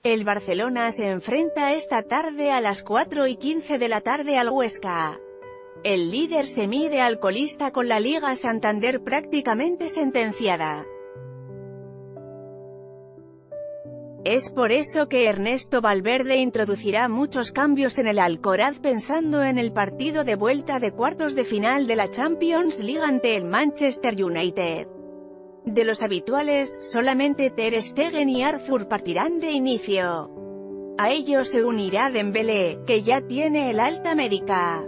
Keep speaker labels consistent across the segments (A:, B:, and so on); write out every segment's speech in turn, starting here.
A: El Barcelona se enfrenta esta tarde a las 4:15 de la tarde al Huesca. El líder se mide al colista con la Liga Santander prácticamente sentenciada. Es por eso que Ernesto Valverde introducirá muchos cambios en el Alcoraz pensando en el partido de vuelta de cuartos de final de la Champions League ante el Manchester United. De los habituales, solamente Ter Stegen y Arthur partirán de inicio. A ellos se unirá Dembélé, que ya tiene el alta médica.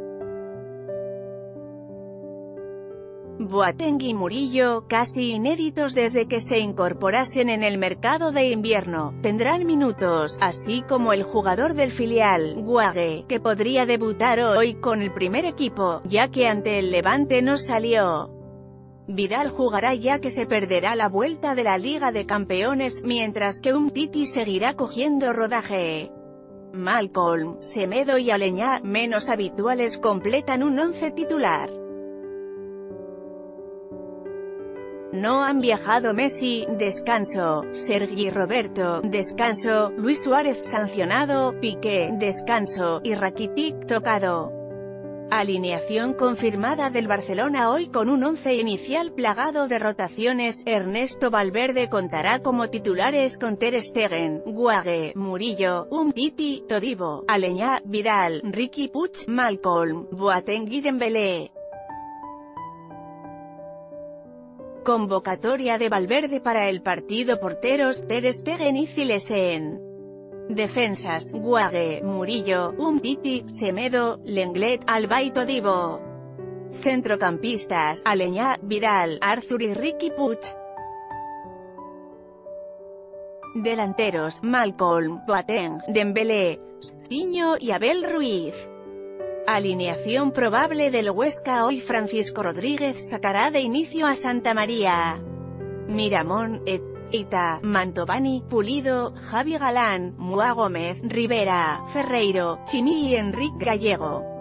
A: Boateng y Murillo, casi inéditos desde que se incorporasen en el mercado de invierno, tendrán minutos, así como el jugador del filial, Guague, que podría debutar hoy con el primer equipo, ya que ante el Levante no salió. Vidal jugará ya que se perderá la vuelta de la Liga de Campeones, mientras que Umtiti seguirá cogiendo rodaje. Malcolm, Semedo y Aleñá, menos habituales, completan un once titular. No han viajado Messi, descanso, Sergi Roberto, descanso, Luis Suárez sancionado, Piqué, descanso, y Rakitic tocado. Alineación confirmada del Barcelona hoy con un once inicial plagado de rotaciones. Ernesto Valverde contará como titulares con Ter Stegen, Guague, Murillo, Umtiti, Todibo, Aleñá, Vidal, Riqui Puig, Malcolm, Boateng y Dembélé. Convocatoria de Valverde para el partido: porteros, Ter Stegen y Zilesen. Defensas, Guague, Murillo, Umtiti, Semedo, Lenglet, Alba y Todibo. Centrocampistas, Aleñá, Vidal, Arthur y Riqui Puig. Delanteros, Malcolm, Boateng, Dembélé, Siño y Abel Ruiz. Alineación probable del Huesca hoy: Francisco Rodríguez sacará de inicio a Santamaría, Miramón, Echita, Mantovani, Pulido, Javi Galán, Mua Gómez, Rivera, Ferreiro, Chimi y Enrique Gallego.